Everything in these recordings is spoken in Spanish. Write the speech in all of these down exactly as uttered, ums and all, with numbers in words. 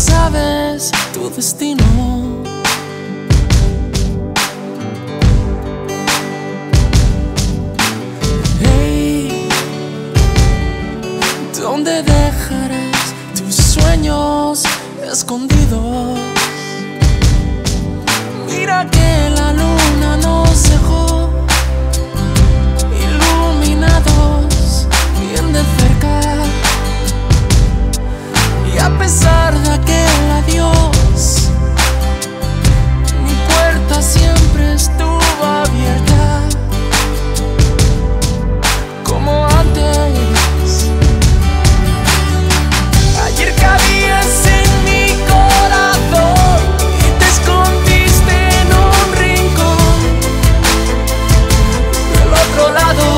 sabes tu destino. Hey, ¿dónde dejarás tus sueños escondidos? Mira que la luna nos dejó iluminados bien de cerca, y a pesar de aquel adiós, mi puerta siempre estuvo abierta, como antes. Ayer cabías en mi corazón y te escondiste en un rincón del otro lado.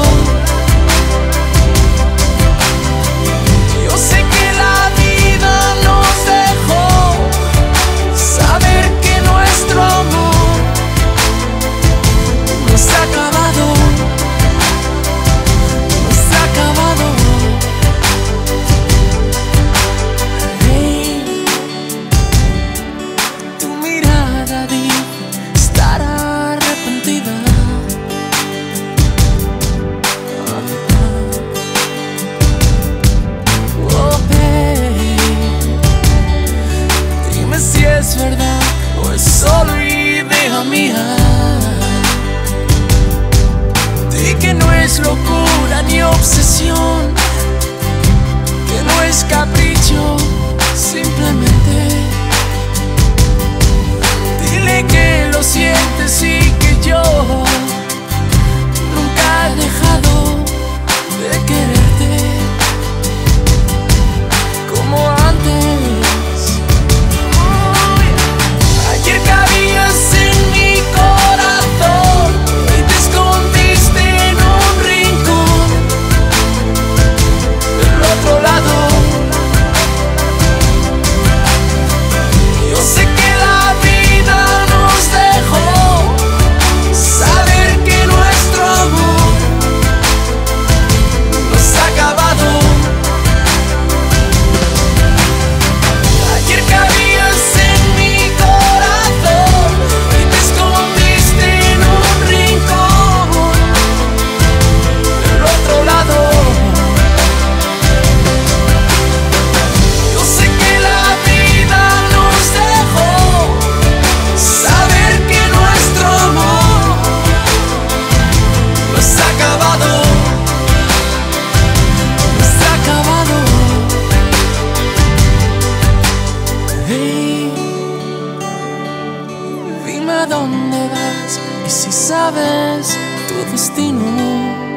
Yo sé que la vida nos dejó saber que nuestro amor no está acabado, no está acabado. Hey, tu mirada dice estar arrepentida. Oh, hey, dime si es verdad o es solo idea mía. Di que no es locura ni obsesión, que no es capricho, simplemente dile que lo sientes y que yo nunca he dejado de quererte como antes. Uy, ayer cabías en mi corazón y te escondiste en un rincón del otro lado. Yo sé que la vida nos dejó saber que nuestro amor no está acabado. Ayer cabías en mi corazón y te escondiste en un rincón del otro lado. Yo sé que la vida nos dejó saber que nuestro amor no está acabado, no está acabado. Hey, dime a dónde vas y si sabes tu destino.